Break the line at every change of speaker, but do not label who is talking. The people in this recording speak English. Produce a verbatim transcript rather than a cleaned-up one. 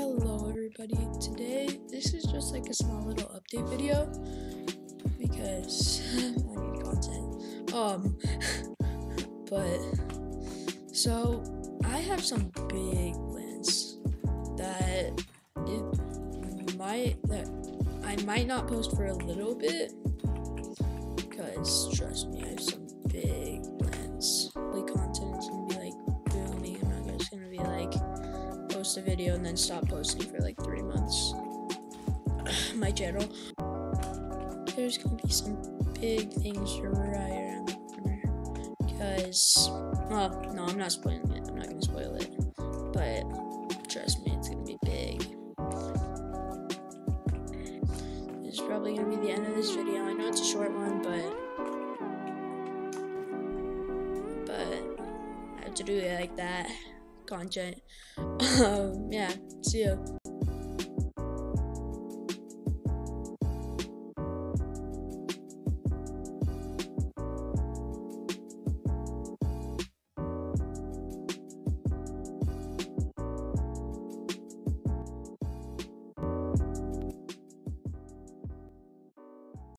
Hello everybody, today this is just like a small little update video because I need content. Um, but so I have some big plans that it might that I might not post for a little bit because trust me, I have some big plans. Like content is gonna be like booming. I'm not just gonna be like post a video and then stop posting for like three months. My channel. There's gonna be some big things right around the corner. Because, well, no, I'm not spoiling it. I'm not gonna spoil it. But trust me, it's gonna be big. This is probably gonna be the end of this video. I know it's a short one, but but I have to do it like that. Content. Um, yeah. See ya.